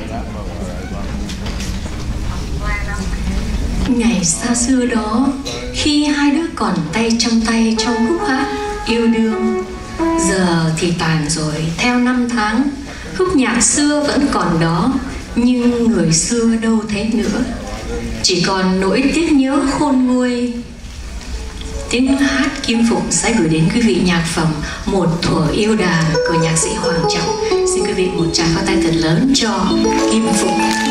Ngày xa xưa đó, khi hai đứa còn tay trong khúc hát yêu đương, giờ thì tàn rồi theo năm tháng. Khúc nhạc xưa vẫn còn đó, nhưng người xưa đâu thấy nữa. Chỉ còn nỗi tiếc nhớ khôn nguôi. Tiếng hát Kim Phụng sẽ gửi đến quý vị nhạc phẩm Một thuở yêu đàn của nhạc sĩ Hoàng Trọng. Xin quý vị một tràng pháo tay thật lớn cho Kim Phụng.